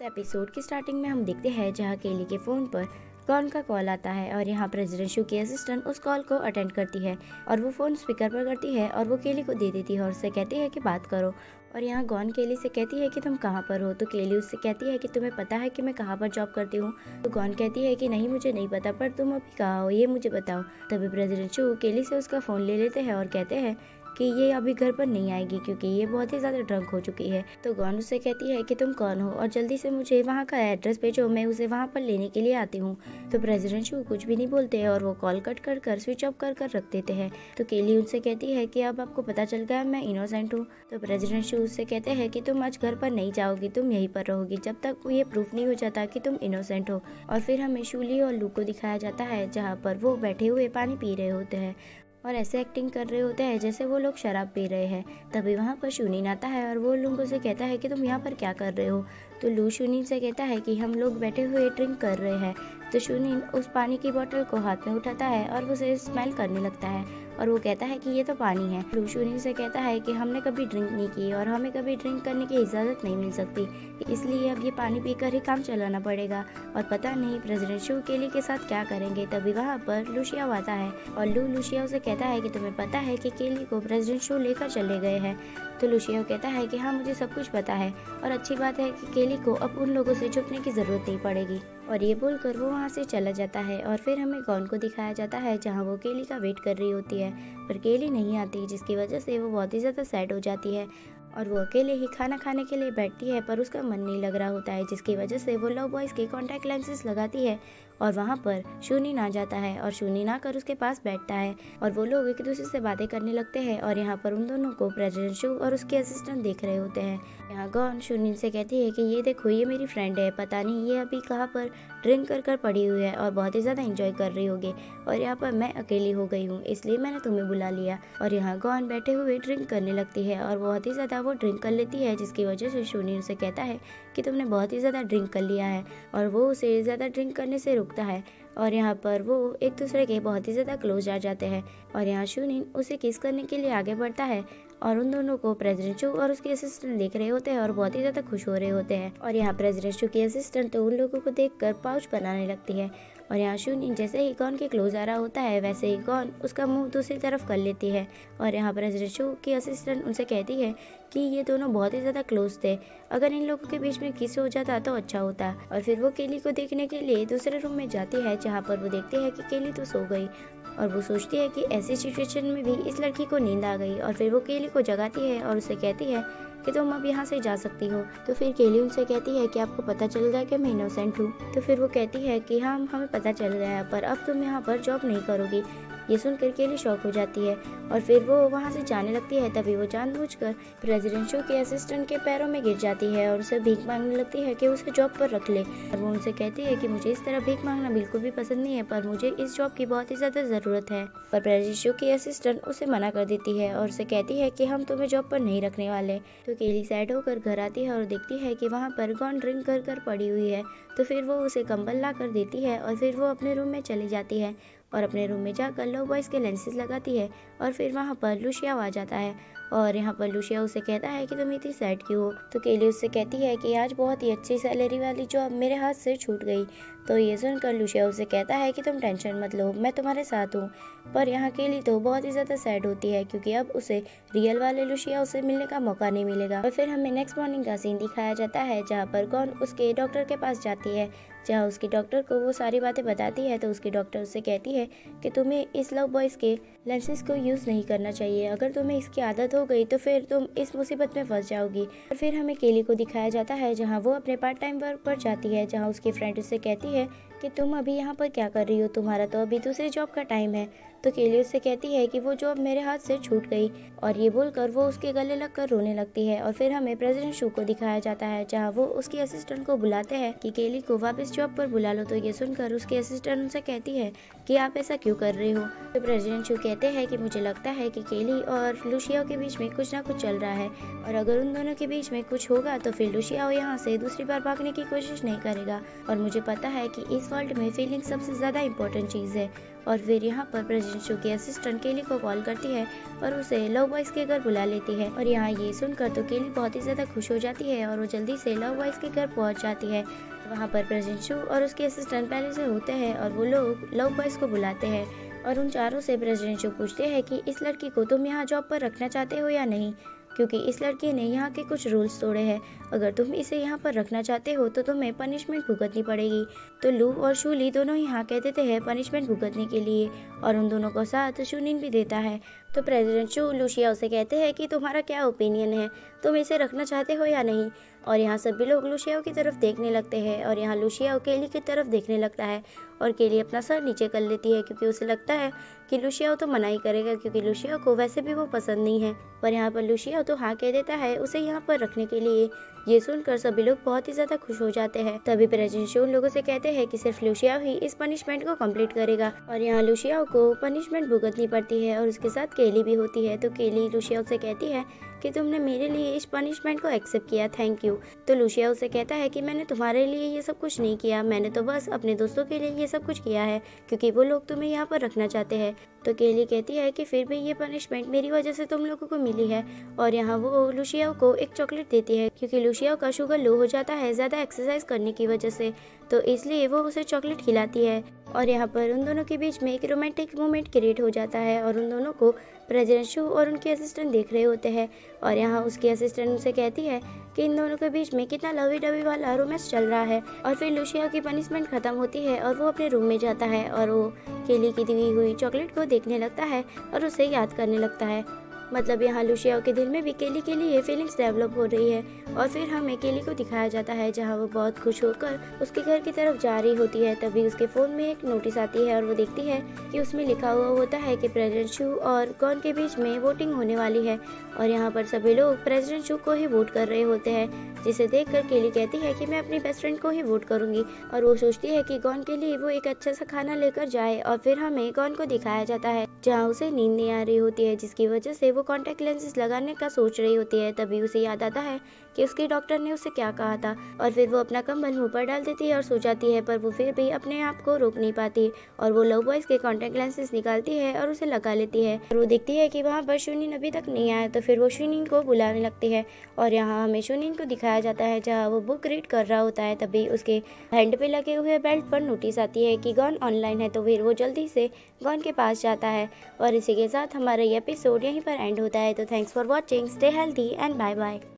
Episode की starting में हम देखते हैं जहाँ केली के फ़ोन पर गॉन का कॉल आता है और यहाँ प्रेसिडेंट शू की असिस्टेंट उस कॉल को अटेंड करती है और वो फ़ोन स्पीकर पर करती है और वो केली को दे देती है और उससे कहती है कि बात करो। और यहाँ गॉन केली से कहती है कि तुम कहाँ पर हो, तो केली उससे कहती है कि तुम्हें पता है कि मैं कहाँ पर जॉब करती हूँ। तो गॉन कहती है कि नहीं मुझे नहीं पता, पर तुम अभी कहाँ हो ये मुझे बताओ। तभी प्रेसिडेंट शू केली से उसका फ़ोन ले लेते हैं और कहते हैं कि ये अभी घर पर नहीं आएगी क्योंकि ये बहुत ही ज़्यादा ड्रंक हो चुकी है। तो गॉन उससे कहती है कि तुम कौन हो और जल्दी से मुझे वहाँ का एड्रेस भेजो, मैं उसे वहाँ पर लेने के लिए आती हूँ। तो प्रेसिडेंट शू कुछ भी नहीं बोलते हैं और वो कॉल कट कर कर स्विच ऑफ कर कर रख देते हैं। तो केली उनसे कहती है कि अब आपको पता चल गया मैं इनोसेंट हूँ। तो प्रेसिडेंट शू उससे कहते हैं कि तुम आज घर पर नहीं जाओगी, तुम यहीं पर रहोगी जब तक ये प्रूफ नहीं हो जाता कि तुम इनोसेंट हो। और फिर हमें शूली और लू को दिखाया जाता है जहाँ पर वो बैठे हुए पानी पी रहे होते हैं और ऐसे एक्टिंग कर रहे होते हैं जैसे वो लोग शराब पी रहे हैं। तभी वहाँ पर शूनिन आता है और वो लोगों से कहता है कि तुम यहाँ पर क्या कर रहे हो। तो लू शूनिन से कहता है कि हम लोग बैठे हुए ड्रिंक कर रहे हैं। तो शूनिन उस पानी की बोतल को हाथ में उठाता है और उसे स्मेल करने लगता है और वो कहता है कि ये तो पानी है। लू शूनिन से कहता है कि हमने कभी ड्रिंक नहीं की और हमें कभी ड्रिंक करने की इजाज़त नहीं मिल सकती, इसलिए अब ये पानी पीकर ही काम चलाना पड़ेगा और पता नहीं प्रेसिडेंट शू केली के साथ क्या करेंगे। तभी वहाँ पर लुशिया आता है और लुशिया से कहता है कि तुम्हें पता है कि केली को प्रेसिडेंट शू लेकर चले गए हैं। तो लुशिया कहता है कि हाँ मुझे सब कुछ पता है और अच्छी बात है कि केली को अब उन लोगों से छुपने की ज़रूरत नहीं पड़ेगी। और ये बोलकर वो वहाँ से चला जाता है और फिर हमें गॉन को दिखाया जाता है जहाँ वो केली का वेट कर रही होती है, पर केली नहीं आती जिसकी वजह से वो बहुत ही ज़्यादा सैड हो जाती है और वो अकेले ही खाना खाने के लिए बैठती है, पर उसका मन नहीं लग रहा होता है जिसकी वजह से वो लव बॉयज़ के कॉन्टैक्ट लेंसेज लगाती है और वहाँ पर शूनिन आ जाता है और शूनिन आकर उसके पास बैठता है और वो लोग एक दूसरे से बातें करने लगते हैं और यहाँ पर उन दोनों को प्रेसिडेंट शू और उसके असिस्टेंट देख रहे होते हैं। यहाँ गॉन शूनिन से कहती है कि ये देखो ये मेरी फ्रेंड है, पता नहीं ये अभी कहाँ पर ड्रिंक कर कर पड़ी हुई है और बहुत ही ज़्यादा एंजॉय कर रही होगी और यहाँ पर मैं अकेली हो गई हूँ इसलिए मैंने तुम्हें बुला लिया। और यहाँ गॉन बैठे हुए ड्रिंक करने लगती है और बहुत ही ज़्यादा वो ड्रिंक कर लेती है जिसकी वजह से शूनिन से कहता है कि तुमने बहुत ही ज़्यादा ड्रिंक कर लिया है और वो उसे ज़्यादा ड्रिंक करने से रुकता है और यहाँ पर वो एक दूसरे के बहुत ही ज़्यादा क्लोज आ जाते हैं और यहाँ शूनिन उसे किस करने के लिए आगे बढ़ता है और उन दोनों को प्रेसिडेंट शू और उसके असिस्टेंट देख रहे होते हैं और बहुत ही ज़्यादा खुश हो रहे होते हैं। और यहाँ प्रेसिडेंट शू की असिस्टेंट तो उन लोगों को देखकर पाउच बनाने लगती है और यहाँ शूनिन जैसे ही गॉन के क्लोज आ रहा होता है वैसे ही गॉन उसका मुंह दूसरी तरफ कर लेती है और यहाँ प्रेसिडेंट शू की असिस्टेंट उनसे कहती है कि ये दोनों बहुत ही ज़्यादा क्लोज थे, अगर इन लोगों के बीच में किस हो जाता तो अच्छा होता। और फिर वो केली को देखने के लिए दूसरे रूम में जाती है जहाँ पर वो देखती है कि केली तो सो गई और वो सोचती है कि ऐसी सिचुएशन में भी इस लड़की को नींद आ गई और फिर वो केली को जगाती है और उसे कहती है कि तुम अब यहाँ से जा सकती हो। तो फिर केली उनसे कहती है कि आपको पता चल गया कि मैं इनोसेंट हूँ। तो फिर वो कहती है कि हाँ हमें पता चल गया, पर अब तुम यहाँ पर जॉब नहीं करोगी। ये सुनकर केली शॉक हो जाती है और फिर वो वहाँ से जाने लगती है। तभी वो जानबूझकर प्रेसिडेंट शू के असिस्टेंट के पैरों में गिर जाती है और उसे भीख मांगने लगती है कि उसे जॉब पर रख ले। और वो उनसे कहती है कि मुझे इस तरह भीख मांगना बिल्कुल भी पसंद नहीं है, पर मुझे इस जॉब की बहुत ही ज़्यादा ज़रूरत है। पर प्रेसिडेंट शू की असिस्टेंट उसे मना कर देती है और उसे कहती है कि हम तुम्हें जॉब पर नहीं रखने वाले। तो केली सैड होकर घर आती है और देखती है कि वहाँ पर गॉन ड्रिंक कर कर पड़ी हुई है। तो फिर वो उसे कंबल ला कर देती है और फिर वो अपने रूम में चली जाती है और अपने रूम में जाकर लव बॉयज़ के लेंसेज लगाती है और फिर वहाँ पर लुशिया आ जाता है और यहाँ पर लुशिया उसे कहता है कि तुम इतनी सैड क्यों हो। तो केली उससे कहती है कि आज बहुत ही अच्छी सैलरी वाली जॉब मेरे हाथ से छूट गई। तो ये सुनकर लुशिया उसे कहता है कि तुम टेंशन मत लो, मैं तुम्हारे साथ हूँ। पर यहाँ केली तो बहुत ही ज़्यादा सैड होती है क्योंकि अब उसे रियल वाले लुशिया उसे मिलने का मौका नहीं मिलेगा। और फिर हमें नेक्स्ट मॉर्निंग का सीन दिखाया जाता है जहाँ पर गॉन उसके डॉक्टर के पास जाती है, जहाँ उसकी डॉक्टर को वो सारी बातें बताती है। तो उसकी डॉक्टर उससे कहती है कि तुम्हें इस लव बॉयज़ के लेंसेज को यूज़ नहीं करना चाहिए, अगर तुम्हें इसकी आदत हो गई तो फिर तुम इस मुसीबत में फंस जाओगी। और फिर हमें केली को दिखाया जाता है जहाँ वो अपने पार्ट टाइम वर्क पर जाती है, जहाँ उसकी फ्रेंड उससे कहती है कि तुम अभी यहाँ पर क्या कर रही हो, तुम्हारा तो अभी दूसरी जॉब का टाइम है। तो केली उससे कहती है कि वो जॉब मेरे हाथ से छूट गई और ये बोलकर वो उसके गले लगकर रोने लगती है। और फिर हमें प्रेसिडेंट शू को दिखाया जाता है जहाँ वो उसकी असिस्टेंट को बुलाते हैं कि केली को वापस जॉब पर बुला लो। तो ये सुनकर उसकी असिस्टेंट उनसे कहती है कि आप ऐसा क्यों कर रहे हो। तो प्रेसिडेंट शू कहते हैं कि मुझे लगता है कि केली और लुशिया के बीच में कुछ ना कुछ चल रहा है और अगर उन दोनों के बीच में कुछ होगा तो फिर लुशिया यहाँ से दूसरी बार भागने की कोशिश नहीं करेगा और मुझे पता है कि इस वर्ल्ड में फीलिंग सबसे ज़्यादा इम्पोर्टेंट चीज़ है और फिर यहाँ पर प्रेसिडेंट शू की असिस्टेंट केली को कॉल करती है और उसे लव बॉयज के घर बुला लेती है। और यहाँ ये सुनकर तो केली बहुत ही ज्यादा खुश हो जाती है और वो जल्दी से लव बॉयज के घर पहुँच जाती है। वहाँ पर प्रेसिडेंट शू और उसके असिस्टेंट पहले से होते हैं और वो लोग लव बॉयज को बुलाते हैं और उन चारों से प्रेसिडेंट शू पूछते हैं कि इस लड़की को तुम यहाँ जॉब पर रखना चाहते हो या नहीं, क्योंकि इस लड़की ने यहाँ के कुछ रूल्स तोड़े हैं। अगर तुम इसे यहाँ पर रखना चाहते हो तो तुम्हें पनिशमेंट भुगतनी पड़ेगी। तो लू और शूली दोनों यहाँ कह देते हैं पनिशमेंट भुगतने के लिए और उन दोनों को साथ शूनिन भी देता है। तो प्रेसिडेंट शू लुशिया से कहते हैं कि तुम्हारा क्या ओपिनियन है, तुम इसे रखना चाहते हो या नहीं। और यहाँ सभी लोग लुशिया की तरफ देखने लगते हैं और यहाँ लुशिया केली की तरफ देखने लगता है और केली अपना सर नीचे कर लेती है क्योंकि उसे लगता है कि लुशिया तो मना ही करेगा, क्योंकि लुशिया को वैसे भी वो पसंद नहीं है। पर यहाँ पर लुशिया तो हाँ कह देता है उसे यहाँ पर रखने के लिए। ये सुनकर सभी लोग बहुत ही ज्यादा खुश हो जाते हैं। तभी प्रेसिडेंट शू उन लोगों से कहते हैं कि सिर्फ लुशिया ही इस पनिशमेंट को कंप्लीट करेगा और यहाँ लुशिया को पनिशमेंट भुगतनी पड़ती है और उसके साथ केली भी होती है। तो केली लुशिया से कहती है कि तुमने मेरे लिए इस पनिशमेंट को एक्सेप्ट किया, थैंक यू। तो लुशिया उसे कहता है कि मैंने तुम्हारे लिए ये सब कुछ नहीं किया, मैंने तो बस अपने दोस्तों के लिए ये सब कुछ किया है क्योंकि वो लोग तुम्हें यहाँ पर रखना चाहते हैं। तो केली कहती है कि फिर भी ये पनिशमेंट मेरी वजह से तुम लोगों को मिली है और यहाँ वो लुशिया को एक चॉकलेट देती है क्योंकि लुशिया का शुगर लो हो जाता है ज़्यादा एक्सरसाइज करने की वजह से, तो इसलिए वो उसे चॉकलेट खिलाती है। और यहाँ पर उन दोनों के बीच में एक रोमांटिक मोमेंट क्रिएट हो जाता है और उन दोनों को प्रेसिडेंट शू और उनके असिस्टेंट देख रहे होते हैं। और यहाँ उसकी असिस्टेंट उसे कहती है कि इन दोनों के बीच में कितना लवी डवी वाला रोमांस चल रहा है। और फिर लुशिया की पनिशमेंट खत्म होती है और वो अपने रूम में जाता है और वो केली की दी हुई चॉकलेट को देखने लगता है और उसे याद करने लगता है। मतलब यहाँ लुशिया के दिल में भी केली के लिए फीलिंग्स डेवलप हो रही है। और फिर हमें केली को दिखाया जाता है जहाँ वो बहुत खुश होकर उसके घर की तरफ जा रही होती है। तभी उसके फ़ोन में एक नोटिस आती है और वो देखती है कि उसमें लिखा हुआ होता है कि प्रेसिडेंट शू और गॉन के बीच में वोटिंग होने वाली है और यहाँ पर सभी लोग प्रेसिडेंट शू को ही वोट कर रहे होते हैं, जिसे देखकर केली कहती है कि मैं अपनी बेस्ट फ्रेंड को ही वोट करूंगी। और वो सोचती है कि गॉन के लिए वो एक अच्छा सा खाना लेकर जाए और फिर हमें गॉन को दिखाया जाता है जहाँ उसे नींद नहीं आ रही होती है, जिसकी वजह से वो कॉन्टैक्ट लेंसेज लगाने का सोच रही होती है। तभी उसे याद आता है कि उसके डॉक्टर ने उसे क्या कहा था और फिर वो अपना कंबल मुंह पर डाल देती है और सो जाती है। पर वो फिर भी अपने आप को रोक नहीं पाती और वो लव बॉयज के कॉन्टैक्ट लेंसेज निकालती है और उसे लगा लेती है। और वो देखती है कि वहाँ पर शूनिन अभी तक नहीं आया, तो फिर वो शूनिन को बुलाने लगती है और यहाँ हमें शूनिन को दिखाया जाता है जहाँ वो बुक रीड कर रहा होता है। तभी उसके हैंड पे लगे हुए बेल्ट पर नोटिस आती है कि गॉन ऑनलाइन है, तो फिर वो जल्दी से गॉन के पास जाता है। और इसी के साथ हमारा ये एपिसोड यहीं पर एंड होता है। तो thanks for watching, stay healthy and bye bye.